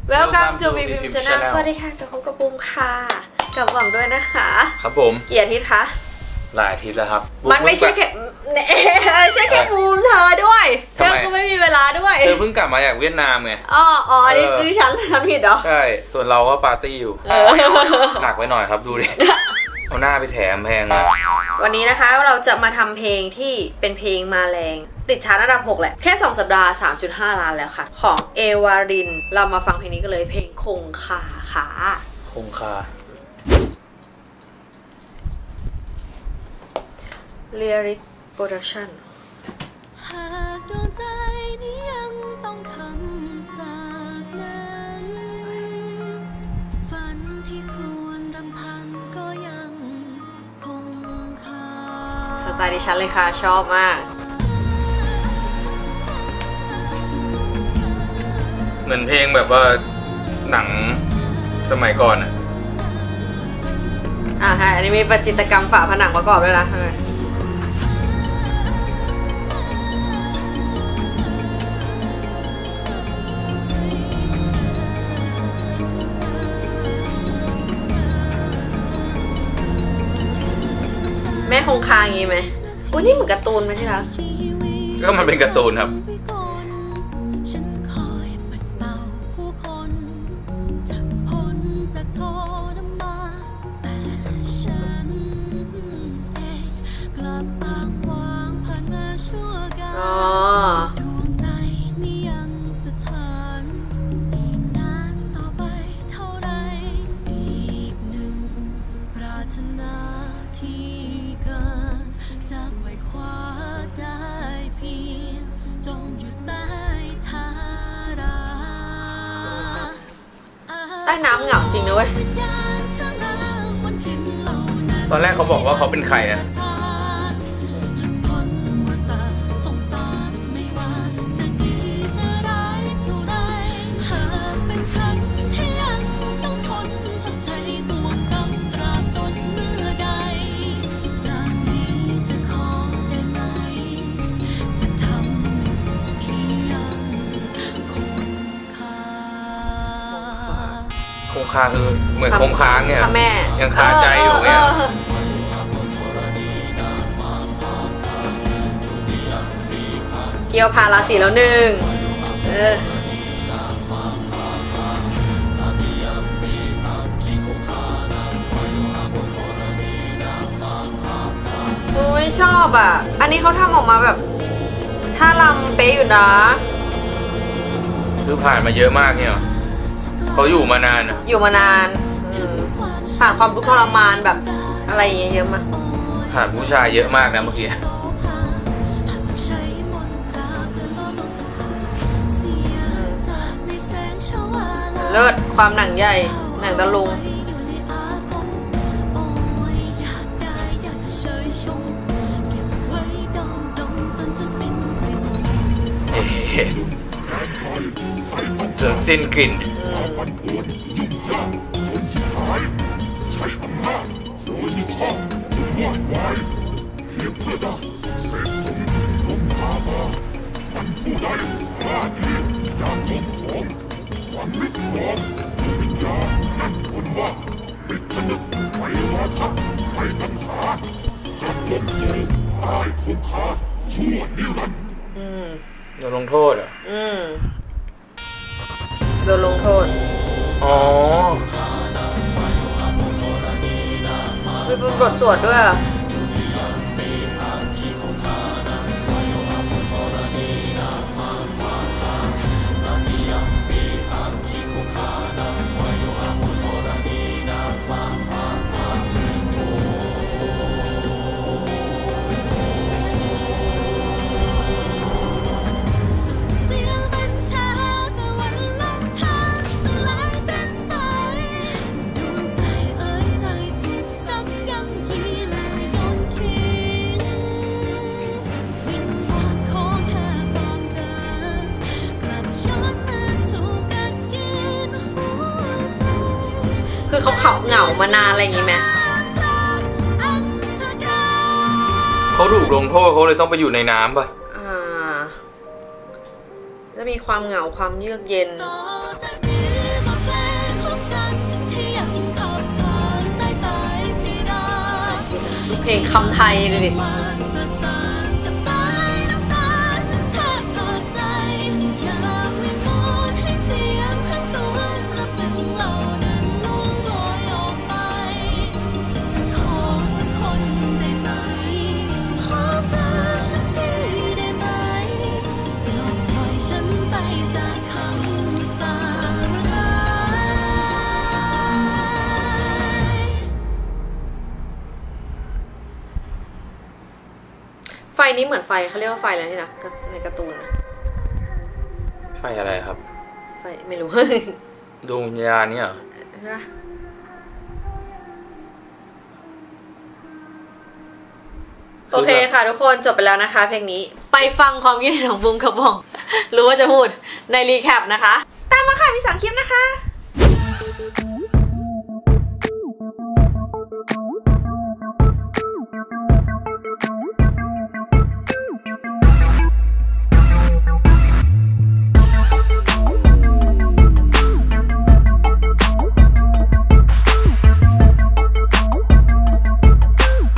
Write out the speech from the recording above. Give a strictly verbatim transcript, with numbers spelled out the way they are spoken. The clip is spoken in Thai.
Welcome to บี พิม Channel สวัสดีค่ะกับพบกับบูมค่ะกับหวังด้วยนะคะครับผมกี่อาทิตย์คะหลายอาทิตย์แล้วครับมันไม่ใช่แค่ไม่ใช่แค่บูมเธอด้วยเธอก็ไม่มีเวลาด้วยเธอเพิ่งกลับมาจากเวียดนามไงอ๋ออ๋ออันนี้คือฉันฉันผิดเหรอใช่ส่วนเราก็ปาร์ตี้อยู่หนักไปหน่อยครับดูดิเอาหน้าไปแถมแพงอ่ะวันนี้นะคะเราจะมาทำเพลงที่เป็นเพลงมาแรงติดชาร์ตอันดับหกแหละแค่สองสัปดาห์ สามจุดห้า ล้านแล้วค่ะของเอวารินเรามาฟังเพลงนี้กันเลยเพลงคงคาค่ะคงคา Lyric Production หากดวงใจนี้ยังต้องคำสาปนั้นฝันที่ควรรำพันก็ยังคงคาสไตล์ดิฉันเลยค่ะชอบมากเหมือนเพลงแบบว่าหนังสมัยก่อนอ่ะอ่าใช่อันนี้มีประจิตรกรรมฝาผนังประกอบด้วยนะแม่คงคาอย่างงี้ไหมอุ้ยนี่เหมือนการ์ตูนไหมที่รักก็มันเป็นการ์ตูนครับอ๋อใต้น้ำเหงาจริงนะเว้ยตอนแรกเขาบอกว่าเขาเป็นใครนะคงคาคือเหมือนคงค้างเนี่ยยังคาใจอยู่เนี่ยเกี่ยวพาราศีแล้วหนึ่งเออโอ้ยชอบอ่ะอันนี้เขาทำออกมาแบบท่ารำเป๊ะอยู่นะคือผ่านมาเยอะมากเนี่ยเขาอยู่มานานอะอยู่มานานผ่านความทุกข์ทรมานแบบอะไรอย่างเงี้ยเยอะมากผ่านผู้ชายเยอะมากนะเมื่อกี้เลิศความหนังใหญ่หนังตะลุงจนสิ้นกลิ่นปั่นป่วนยุ่งยากจนสิ้นหายใช้อำนาจโดยมิชอบจนวอดวายเพียงเพื่อได้เศษสมลมพามามันผู้ใดพลาดเหตุอย่างลงของหวังลึกหลอนวิญญาณนั่นคนว่าปิดผนึกไฟราคะไฟตัณหาจับลงสู่ใต้คงคาชั่วนิรันดร์โดนลงโทษอ่ะอืมโดนลงโทษอ๋อมีเป็นบทสวดด้วยคือเขาเขาเหงามานานอะไรอย่างงี้ไหมเขาถูกลงโทษเขาเลยต้องไปอยู่ในน้ำป่ะอ่าจะมีความเหงาความเยือกเย็นเพลงคำไทยดูดิไฟนี้เหมือนไฟเขาเรียกว่าไฟอะไรนี่นะในการ์ตูนนะไฟอะไรครับไฟไม่รู้ดวงวิญญาณเนี่ยโอเคค่ะทุกคนจบไปแล้วนะคะเพลงนี้ไปฟังความคิดเห็นของบุ้งกับบองรู้ว่าจะพูดในรีแคปนะคะตามมาค่ะมีสองคลิปนะคะ